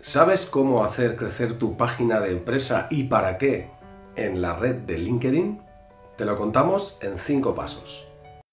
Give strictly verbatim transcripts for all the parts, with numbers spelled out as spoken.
¿Sabes cómo hacer crecer tu página de empresa y para qué en la red de LinkedIn? Te lo contamos en cinco pasos.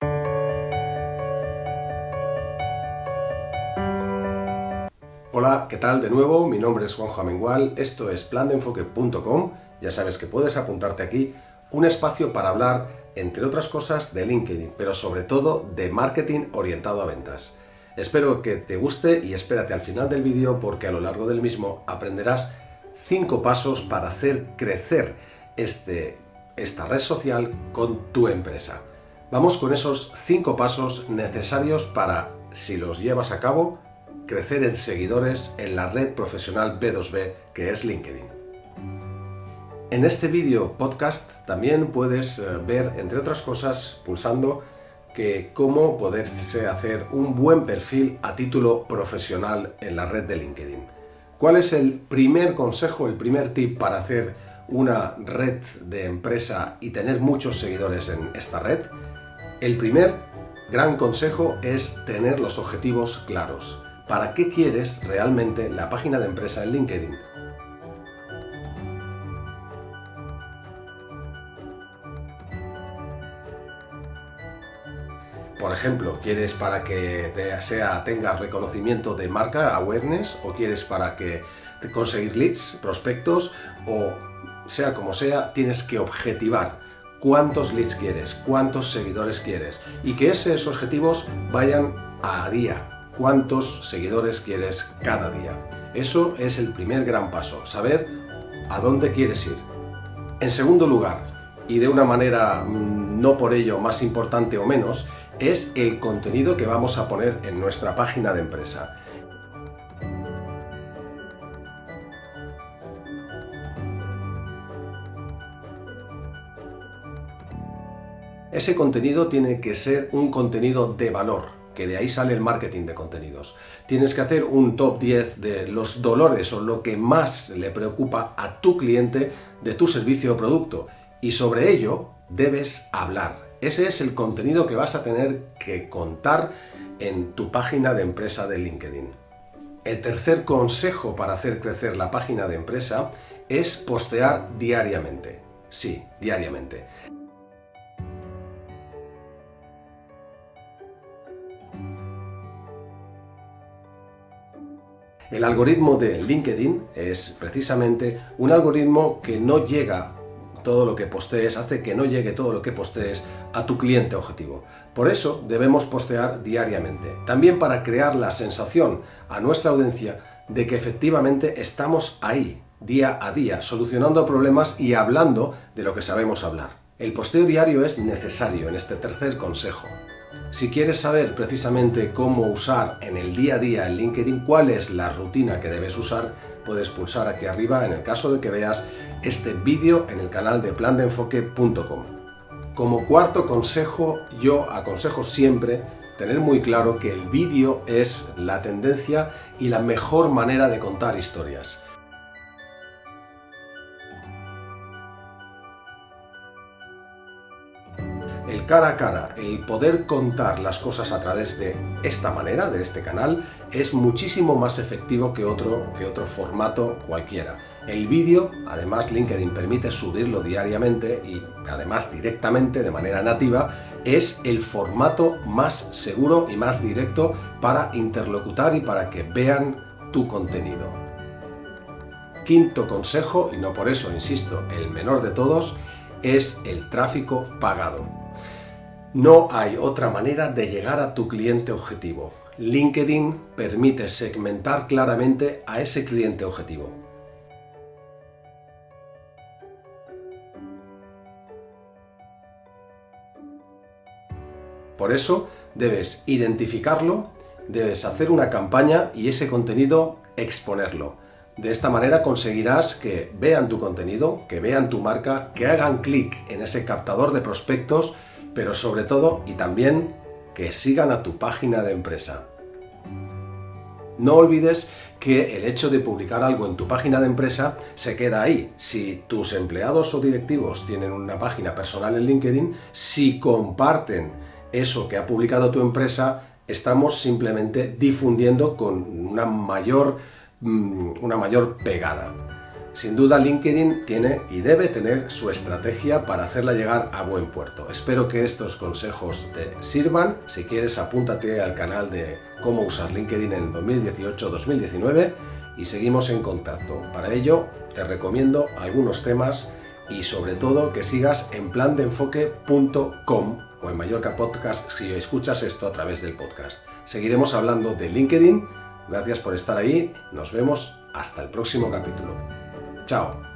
Hola, ¿qué tal? De nuevo, mi nombre es Juanjo Amengual, esto es plan de enfoque punto com. Ya sabes que puedes apuntarte aquí, un espacio para hablar, entre otras cosas, de LinkedIn, pero sobre todo de marketing orientado a ventas. Espero que te guste y espérate al final del vídeo porque a lo largo del mismo aprenderás cinco pasos para hacer crecer este, esta red social con tu empresa. Vamos con esos cinco pasos necesarios para, si los llevas a cabo, crecer en seguidores en la red profesional B dos B que es LinkedIn. En este vídeo podcast también puedes ver, entre otras cosas, pulsando que cómo poderse hacer un buen perfil a título profesional en la red de LinkedIn. ¿Cuál es el primer consejo, el primer tip para hacer una red de empresa y tener muchos seguidores en esta red? El primer gran consejo es tener los objetivos claros. ¿Para qué quieres realmente la página de empresa en LinkedIn? Por ejemplo, ¿quieres para que te sea, tengas reconocimiento de marca, awareness, o quieres para que te conseguir leads, prospectos, o sea como sea, tienes que objetivar cuántos leads quieres, cuántos seguidores quieres, y que esos objetivos vayan a día, cuántos seguidores quieres cada día. Eso es el primer gran paso, saber a dónde quieres ir. En segundo lugar, y de una manera no por ello más importante o menos, es el contenido que vamos a poner en nuestra página de empresa. Ese contenido tiene que ser un contenido de valor, que de ahí sale el marketing de contenidos. Tienes que hacer un top diez de los dolores o lo que más le preocupa a tu cliente de tu servicio o producto, y sobre ello debes hablar. Ese es el contenido que vas a tener que contar en tu página de empresa de LinkedIn. El tercer consejo para hacer crecer la página de empresa es postear diariamente. Sí, diariamente. El algoritmo de LinkedIn es precisamente un algoritmo que no llega todo lo que postees, hace que no llegue todo lo que postees a tu cliente objetivo. Por eso debemos postear diariamente, también para crear la sensación a nuestra audiencia de que efectivamente estamos ahí, día a día, solucionando problemas y hablando de lo que sabemos hablar. El posteo diario es necesario en este tercer consejo. Si quieres saber precisamente cómo usar en el día a día en LinkedIn, cuál es la rutina que debes usar, puedes pulsar aquí arriba en el caso de que veas este vídeo en el canal de plan de enfoque punto com. Como cuarto consejo, yo aconsejo siempre tener muy claro que el vídeo es la tendencia y la mejor manera de contar historias. El cara a cara, el poder contar las cosas a través de esta manera, de este canal, es muchísimo más efectivo que otro, que otro formato cualquiera. El vídeo, además, LinkedIn permite subirlo diariamente y además directamente, de manera nativa, es el formato más seguro y más directo para interlocutar y para que vean tu contenido. Quinto consejo, y no por eso, insisto, el menor de todos, es el tráfico pagado. No hay otra manera de llegar a tu cliente objetivo. LinkedIn permite segmentar claramente a ese cliente objetivo. Por eso debes identificarlo, debes hacer una campaña y ese contenido exponerlo. De esta manera conseguirás que vean tu contenido, que vean tu marca, que hagan clic en ese captador de prospectos, pero sobre todo y también que sigan a tu página de empresa. No olvides que el hecho de publicar algo en tu página de empresa se queda ahí. Si tus empleados o directivos tienen una página personal en LinkedIn, si comparten eso que ha publicado tu empresa, estamos simplemente difundiendo con una mayor mmm, una mayor pegada. Sin duda LinkedIn tiene y debe tener su estrategia para hacerla llegar a buen puerto. Espero que estos consejos te sirvan. Si quieres, apúntate al canal de cómo usar LinkedIn en dos mil dieciocho dos mil diecinueve y seguimos en contacto. Para ello te recomiendo algunos temas y sobre todo que sigas en plan de enfoque punto com o en Mallorca Podcast si escuchas esto a través del podcast. Seguiremos hablando de LinkedIn. Gracias por estar ahí. Nos vemos hasta el próximo capítulo. Chao.